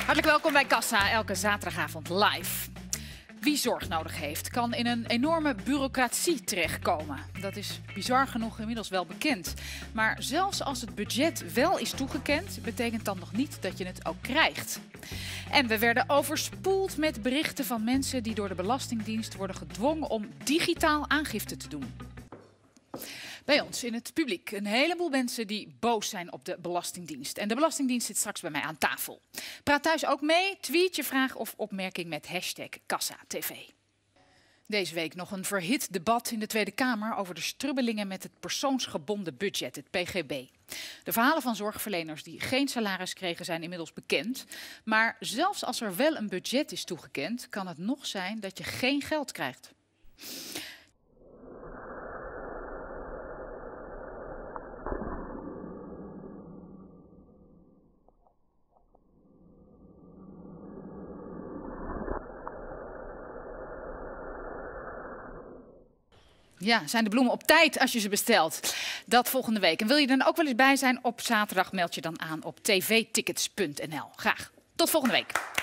Hartelijk welkom bij Kassa, elke zaterdagavond live. Wie zorg nodig heeft, kan in een enorme bureaucratie terechtkomen. Dat is bizar genoeg inmiddels wel bekend. Maar zelfs als het budget wel is toegekend, betekent dat nog niet dat je het ook krijgt. En we werden overspoeld met berichten van mensen die door de Belastingdienst worden gedwongen om digitaal aangifte te doen. Bij ons in het publiek een heleboel mensen die boos zijn op de Belastingdienst. En de Belastingdienst zit straks bij mij aan tafel. Praat thuis ook mee, tweet je vraag of opmerking met #KassaTV. Deze week nog een verhit debat in de Tweede Kamer over de strubbelingen met het persoonsgebonden budget, het PGB. De verhalen van zorgverleners die geen salaris kregen zijn inmiddels bekend. Maar zelfs als er wel een budget is toegekend, kan het nog zijn dat je geen geld krijgt. Ja, zijn de bloemen op tijd als je ze bestelt? Dat volgende week. En wil je er dan ook wel eens bij zijn? Op zaterdag meld je dan aan op tvtickets.nl. Graag. Tot volgende week.